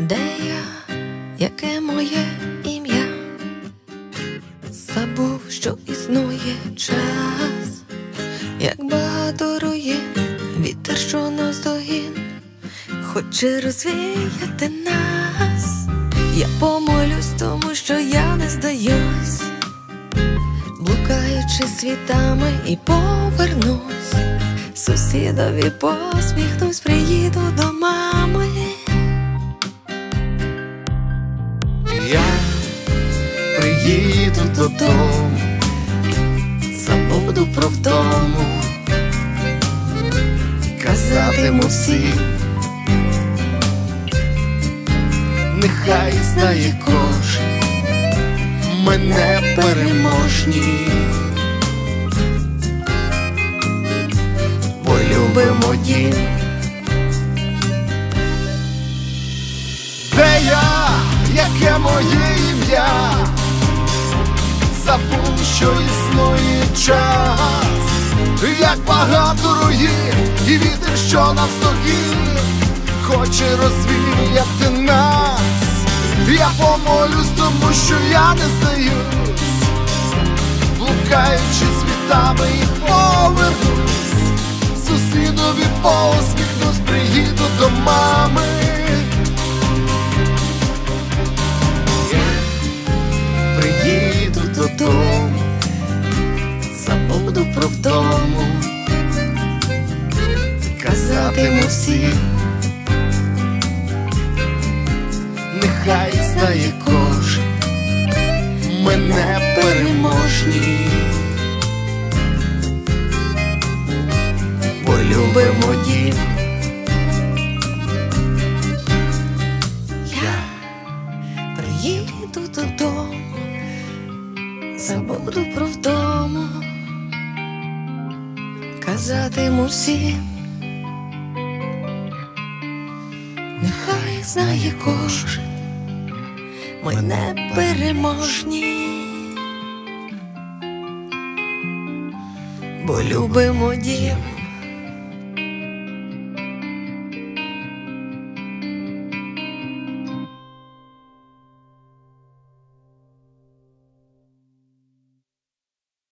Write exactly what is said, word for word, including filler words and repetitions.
Де я, яке моє ім'я? Забув, що існує час, як багато руїн, вітер, що навздогін хоче розвіяти нас. Я помолюсь тому, що я не здаюсь, блукаючи світами, і повернусь. Сусідові посміхнусь, приїду до мами. Я приїду додому, забуду про втому, казатиму всім, нехай знає кожен, мене переможні, бо любимо дім. Де я, яке моє ім'я? Забув, що існує час, як багато руїн, і вітер, що навздогін хоче розвіяти нас. Я помолюсь тому, що я не здаюсь, блукаючи світами, і повернусь. Сусідові посміхнусь, приїду до мами. Приїду додому, забуду про втому, казатиму всім, нехай знає кожен, мене переможні, бо любимо дім. Я приїду додому, забуду про втому, казатиму всім, нехай знає кожен, ми не переможні, бо любимо дім.